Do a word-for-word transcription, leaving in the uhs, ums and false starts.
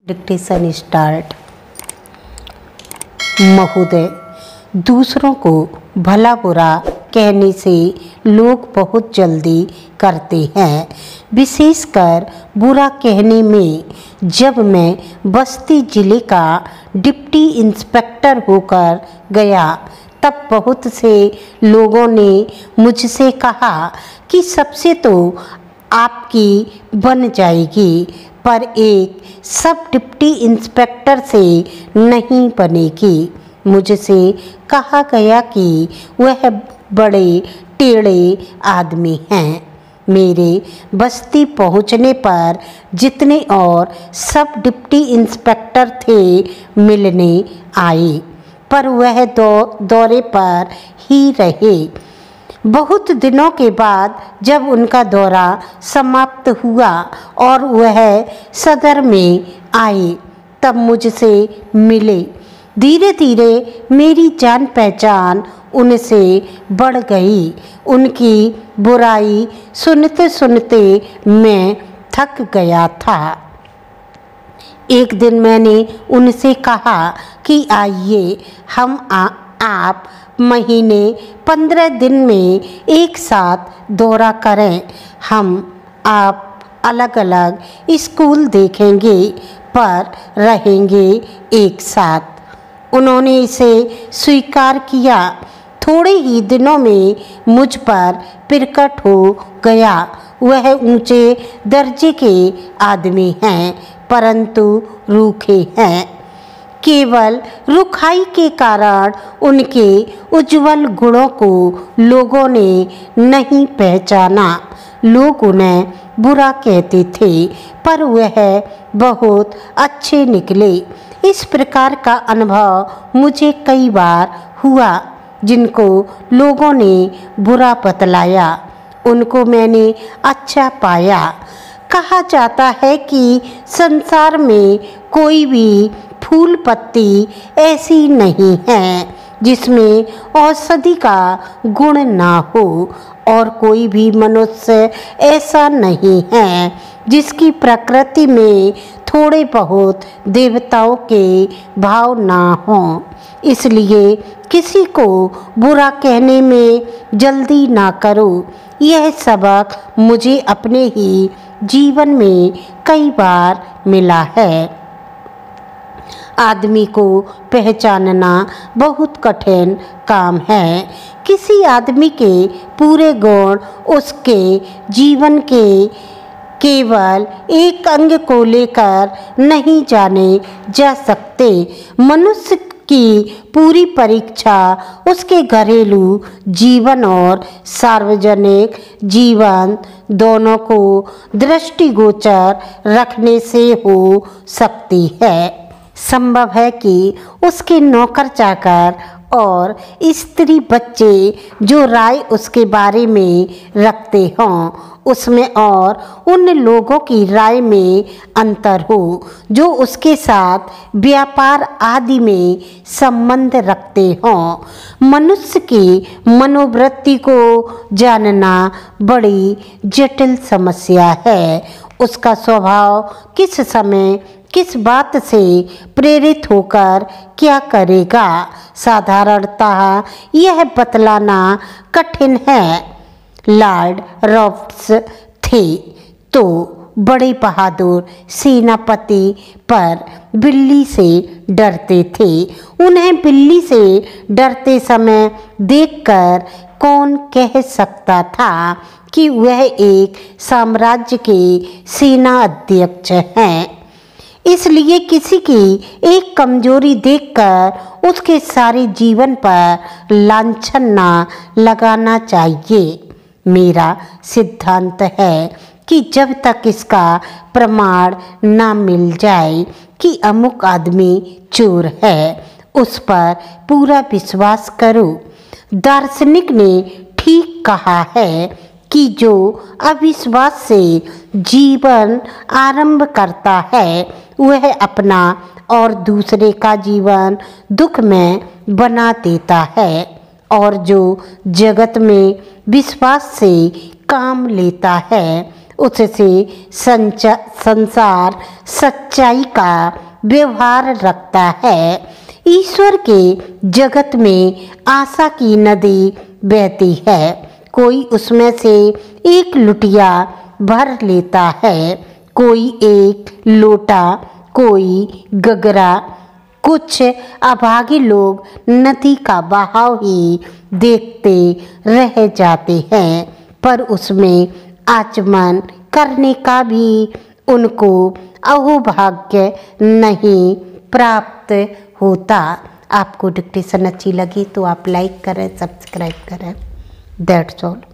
Dictation start. महोदय, दूसरों को भला बुरा कहने से लोग बहुत जल्दी करते हैं, विशेषकर बुरा कहने में। जब मैं बस्ती जिले का डिप्टी इंस्पेक्टर होकर गया तब बहुत से लोगों ने मुझसे कहा कि सबसे तो आपकी बन जाएगी, पर एक सब डिप्टी इंस्पेक्टर से नहीं बनेगी। मुझसे कहा गया कि वह बड़े टेढ़े आदमी हैं। मेरे बस्ती पहुंचने पर जितने और सब डिप्टी इंस्पेक्टर थे मिलने आए, पर वह दौ दौरे पर ही रहे। बहुत दिनों के बाद जब उनका दौरा समाप्त हुआ और वह सदर में आए तब मुझसे मिले। धीरे धीरे मेरी जान पहचान उनसे बढ़ गई। उनकी बुराई सुनते सुनते मैं थक गया था। एक दिन मैंने उनसे कहा कि आइए हम आ, आप महीने पंद्रह दिन में एक साथ दौरा करें। हम आप अलग अलग स्कूल देखेंगे पर रहेंगे एक साथ। उन्होंने इसे स्वीकार किया। थोड़े ही दिनों में मुझ पर प्रकट हो गया। वह ऊंचे दर्जे के आदमी हैं, परंतु रूखे हैं। केवल रुखाई के कारण उनके उज्जवल गुणों को लोगों ने नहीं पहचाना। लोग उन्हें बुरा कहते थे, पर वह बहुत अच्छे निकले। इस प्रकार का अनुभव मुझे कई बार हुआ। जिनको लोगों ने बुरा बतलाया उनको मैंने अच्छा पाया। कहा जाता है कि संसार में कोई भी फूल पत्ती ऐसी नहीं है जिसमें औषधि का गुण ना हो, और कोई भी मनुष्य ऐसा नहीं है जिसकी प्रकृति में थोड़े बहुत देवताओं के भाव ना हों। इसलिए किसी को बुरा कहने में जल्दी ना करो। यह सबक मुझे अपने ही जीवन में कई बार मिला है। आदमी को पहचानना बहुत कठिन काम है। किसी आदमी के पूरे गुण उसके जीवन के केवल एक अंग को लेकर नहीं जाने जा सकते। मनुष्य की पूरी परीक्षा उसके घरेलू जीवन और सार्वजनिक जीवन दोनों को दृष्टिगोचर रखने से हो सकती है। संभव है कि उसके नौकर चाकर और स्त्री बच्चे जो राय उसके बारे में रखते हों उसमें और उन लोगों की राय में अंतर हो जो उसके साथ व्यापार आदि में संबंध रखते हों। मनुष्य की मनोवृत्ति को जानना बड़ी जटिल समस्या है। उसका स्वभाव किस समय किस बात से प्रेरित होकर क्या करेगा, साधारणतः यह बतलाना कठिन है। लॉर्ड रॉबर्ट्स थे तो बड़े बहादुर सेनापति, पर बिल्ली से डरते थे। उन्हें बिल्ली से डरते समय देखकर कौन कह सकता था कि वह एक साम्राज्य के सेना अध्यक्ष हैं। इसलिए किसी की एक कमजोरी देखकर उसके सारे जीवन पर लांछन ना लगाना चाहिए। मेरा सिद्धांत है कि जब तक इसका प्रमाण ना मिल जाए कि अमुक आदमी चोर है, उस पर पूरा विश्वास करो। दार्शनिक ने ठीक कहा है कि जो अविश्वास से जीवन आरंभ करता है वह अपना और दूसरे का जीवन दुख में बना देता है, और जो जगत में विश्वास से काम लेता है उससे संचा संसार सच्चाई का व्यवहार रखता है। ईश्वर के जगत में आशा की नदी बहती है। कोई उसमें से एक लुटिया भर लेता है, कोई एक लोटा, कोई गगरा। कुछ अभागे लोग नदी का बहाव ही देखते रह जाते हैं, पर उसमें आचमन करने का भी उनको अहोभाग्य नहीं प्राप्त होता। आपको डिक्टेशन अच्छी लगी तो आप लाइक करें, सब्सक्राइब करें। That's all.